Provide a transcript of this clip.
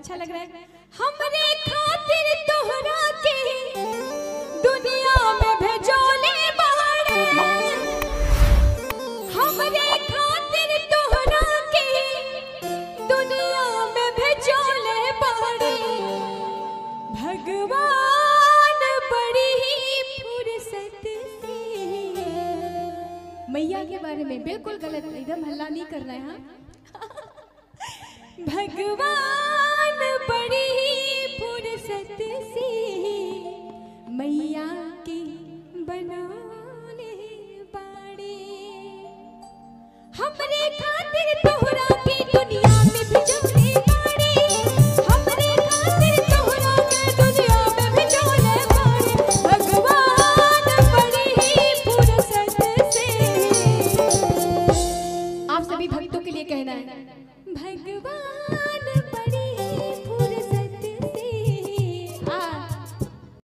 अच्छा लग रहा है। हमरे खातिर तोहरा के दुनिया में भेजोले बाड़े, हमरे खातिर तोहरा के दुनिया में भेजोले बाड़े। भगवान बड़ी फुर्सत से। मैया के बारे में बिल्कुल गलत, एकदम हल्ला नहीं करना है। हाँ